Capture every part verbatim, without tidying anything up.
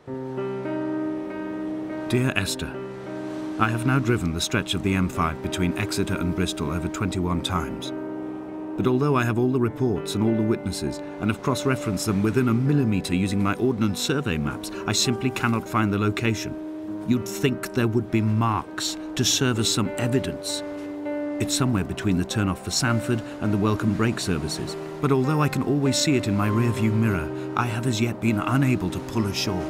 Dear Esther, I have now driven the stretch of the M five between Exeter and Bristol over twenty-one times. But although I have all the reports and all the witnesses and have cross-referenced them within a millimetre using my Ordnance Survey maps, I simply cannot find the location. You'd think there would be marks to serve as some evidence. It's somewhere between the turn-off for Sanford and the welcome brake services, but although I can always see it in my rear-view mirror, I have as yet been unable to pull ashore.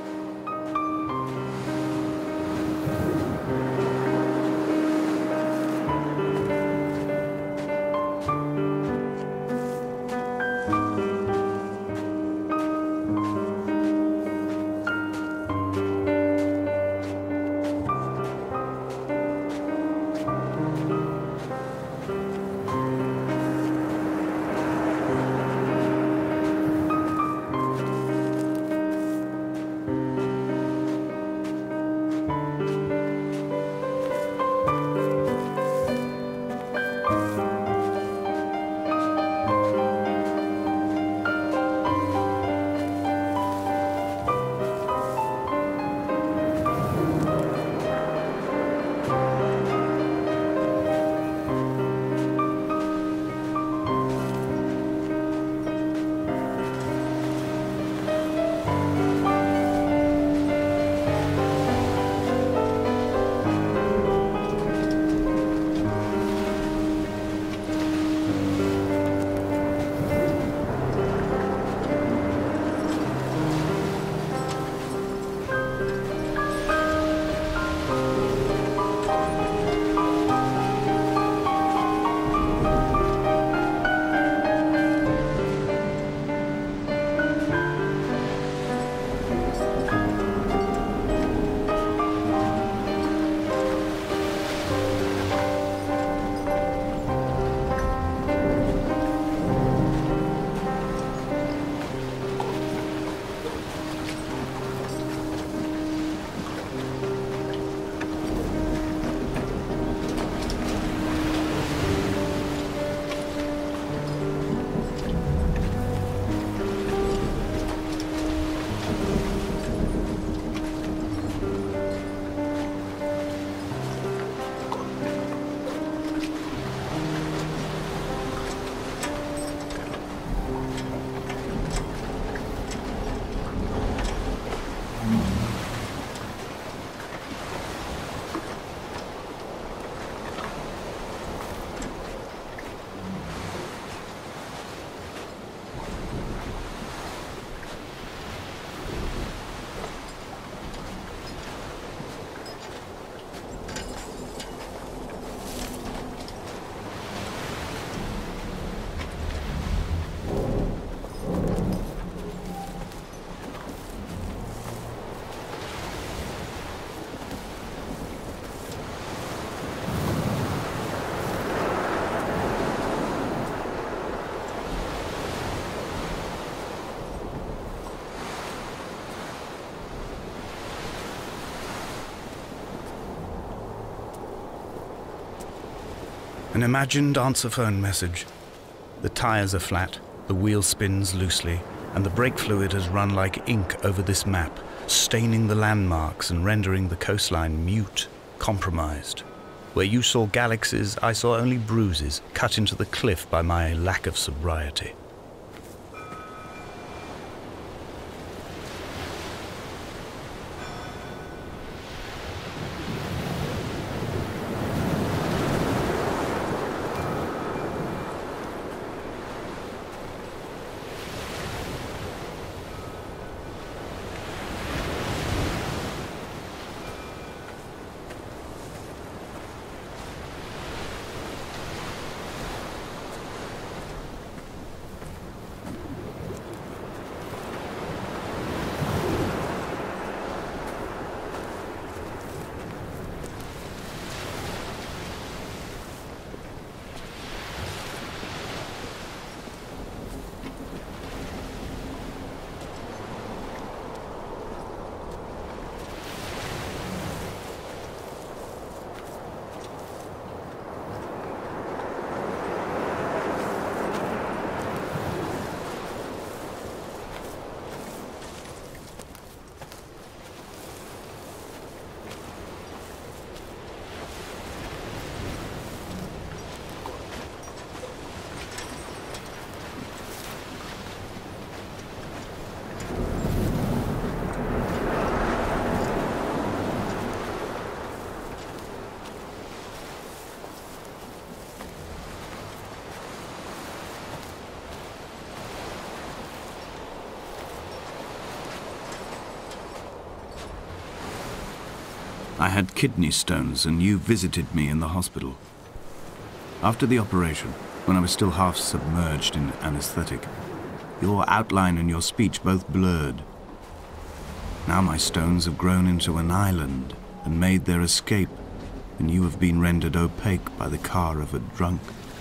An imagined answer phone message. The tires are flat, the wheel spins loosely, and the brake fluid has run like ink over this map, staining the landmarks and rendering the coastline mute, compromised. Where you saw galaxies, I saw only bruises cut into the cliff by my lack of sobriety. I had kidney stones, and you visited me in the hospital. After the operation, when I was still half submerged in anesthetic, your outline and your speech both blurred. Now my stones have grown into an island and made their escape, and you have been rendered opaque by the car of a drunk.